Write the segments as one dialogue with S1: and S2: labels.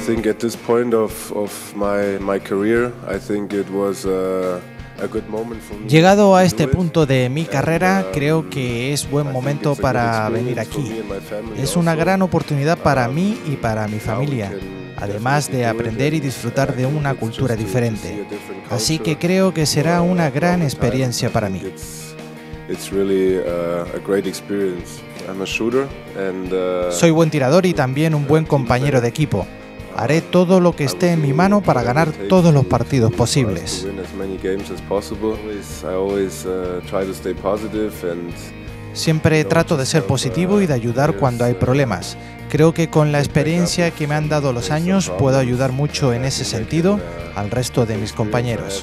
S1: think at this point of my career, I think it was a good moment for me.
S2: Llegado a este punto de mi carrera, creo que es buen momento para venir aquí. Es una gran oportunidad para mí y para mi familia, además de aprender y disfrutar de una cultura diferente. Así que creo que será una gran experiencia para mí. Soy buen tirador y también un buen compañero de equipo. Haré todo lo que esté en mi mano para ganar todos los partidos posibles. Siempre trato de ser positivo y de ayudar cuando hay problemas. Creo que con la experiencia que me han dado los años puedo ayudar mucho en ese sentido al resto de mis compañeros.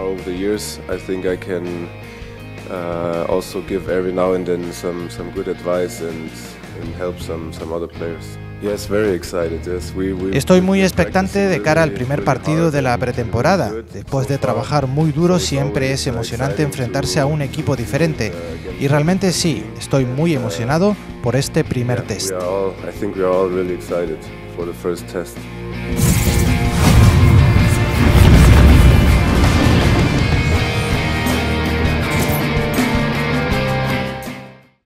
S1: Also give every now and then some good advice and help some other players. Yes, very excited. Yes,
S2: Estoy muy expectante de cara al primer partido de la pretemporada. Después de trabajar muy duro, siempre es emocionante enfrentarse a un equipo diferente. Y realmente sí, estoy muy emocionado por este primer test.
S1: I think we are all really excited for the first test.